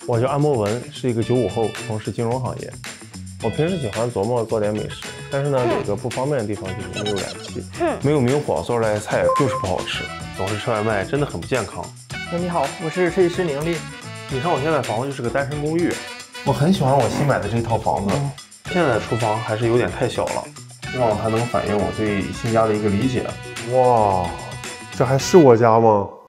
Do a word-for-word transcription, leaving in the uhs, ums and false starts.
我叫安博文，是一个九五后，从事金融行业。我平时喜欢琢磨做点美食，但是呢，有个不方便的地方就是没有燃气，没有明火做出来的菜就是不好吃，总是吃外卖，真的很不健康。 哎，你好，我是设计师宁丽。 你看我现在房子就是个单身公寓，我很喜欢我新买的这套房子，现在的厨房还是有点太小了，希望它能反映我对新家的一个理解。 哇，这还是我家吗？